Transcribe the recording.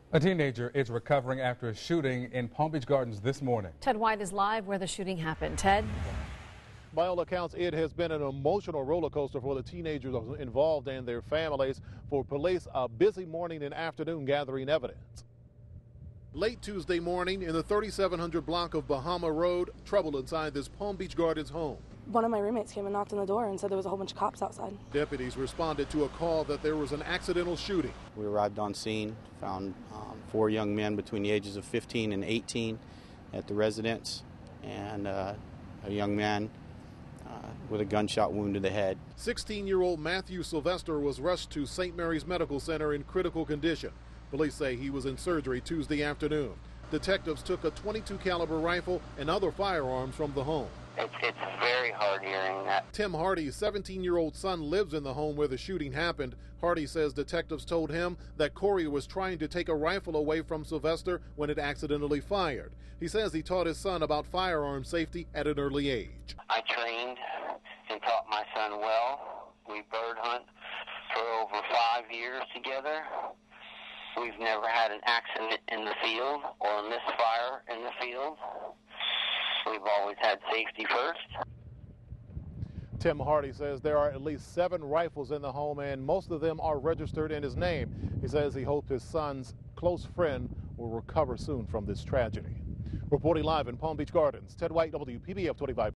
A teenager is recovering after a shooting in Palm Beach Gardens this morning. Ted White is live where the shooting happened. Ted? By all accounts, it has been an emotional roller coaster for the teenagers involved and their families. For police, a busy morning and afternoon gathering evidence. Late Tuesday morning in the 3700 block of Bahama Road, trouble inside this Palm Beach Gardens home. One of my roommates came and knocked on the door and said there was a whole bunch of cops outside. Deputies responded to a call that there was an accidental shooting. We arrived on scene, found 4 young men between the ages of 15 and 18 at the residence, and a young man with a gunshot wound to the head. 16-year-old Matthew Sylvester was rushed to St. Mary's Medical Center in critical condition. Police say he was in surgery Tuesday afternoon. Detectives took a .22 caliber rifle and other firearms from the home. It's very hard hearing that. Tim Hardy's 17-year-old son lives in the home where the shooting happened. Hardy says detectives told him that Corey was trying to take a rifle away from Sylvester when it accidentally fired. He says he taught his son about firearm safety at an early age. I trained and taught my son well. We bird hunt for over 5 years together. We've never had an accident in the field or a misfire in the field. We've always had safety first. Tim Hardy says there are at least 7 rifles in the home, and most of them are registered in his name. He says he hoped his son's close friend will recover soon from this tragedy. Reporting live in Palm Beach Gardens, Ted White, WPBF 25.